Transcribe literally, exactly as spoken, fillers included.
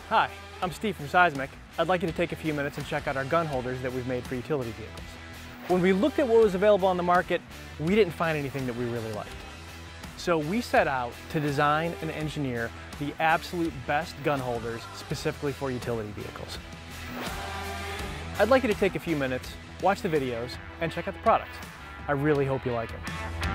Hi, I'm Steve from Seizmik. I'd like you to take a few minutes and check out our gun holders that we've made for utility vehicles. When we looked at what was available on the market, we didn't find anything that we really liked. So we set out to design and engineer the absolute best gun holders specifically for utility vehicles. I'd like you to take a few minutes, watch the videos, and check out the products. I really hope you like them.